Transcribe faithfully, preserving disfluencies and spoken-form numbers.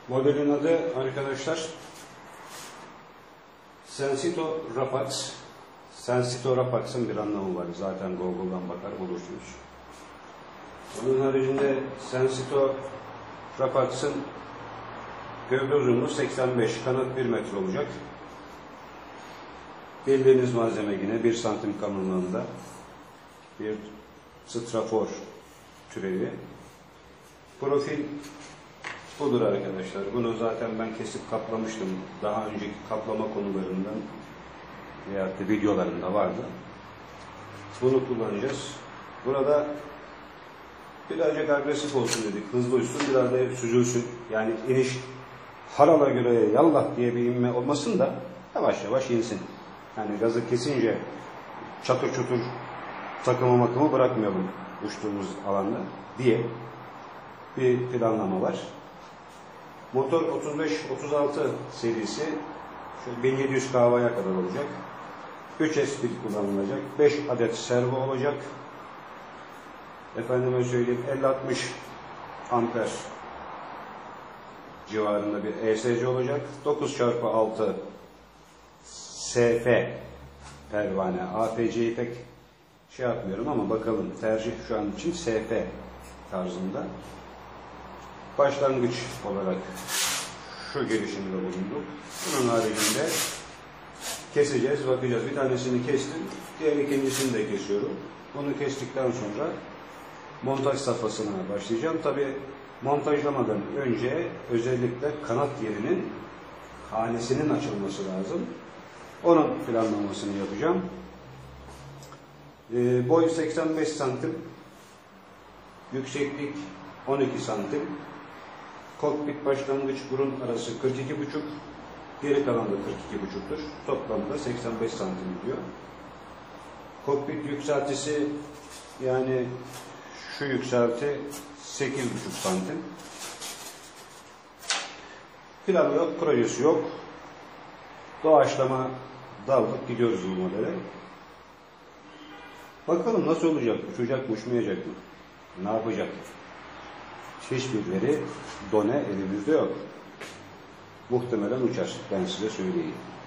Modelin adı arkadaşlar Sensito Rapax. Sensito Rapax'ın bir anlamı var. Zaten Google'dan bakar bulursunuz. Onun haricinde Sensito Rapax'ın gövde uzunluğu seksen beş, kanat bir metre olacak. Bildiğiniz malzeme yine bir santim kalınlığında bir strafor türevi. Profil budur arkadaşlar. Bunu zaten ben kesip kaplamıştım. Daha önceki kaplama konularından veya da videolarında vardı. Bunu kullanacağız. Burada birazcık agresif olsun dedik. Hızlı uçsun, biraz da süzülsün. Yani iniş harala göre yallah diye bir inme olmasın da yavaş yavaş insin. Yani gazı kesince çatır çutur takımı makımı bırakmayalım uçtuğumuz alanda diye bir planlama var. Motor otuz beş otuz altı serisi bin yedi yüz kW'ya kadar olacak. üç S pil kullanılacak. beş adet servo olacak. Efendime söyleyeyim elli altmış amper civarında bir E S C olacak. dokuz çarpı altı S F pervane. A P C'yi pek şey yapmıyorum ama bakalım, tercih şu an için S F tarzında. Başlangıç olarak şu girişimde bulunduk. Bunun haricinde keseceğiz, bakacağız. Bir tanesini kestim, diğer ikincisini de kesiyorum. Bunu kestikten sonra montaj safhasına başlayacağım. Tabi montajlamadan önce özellikle kanat yerinin hanesinin açılması lazım. Onun planlamasını yapacağım. E, boy seksen beş santim, yükseklik on iki santim, kokpit başlangıç burun arası kırk iki buçuk, geri kalan da kırk iki buçuktur. Toplamda seksen beş santim diyor. Kokpit yükseltisi, yani şu yükselti sekiz buçuk santim. Planı yok, projesi yok. Doğaçlama daldık, gidiyoruz bu modele. Bakalım nasıl olacak, uçacak mı, uçmayacak mı? Ne yapacak? Hiçbir veri, done elimizde yok. Muhtemelen uçar, ben size söyleyeyim.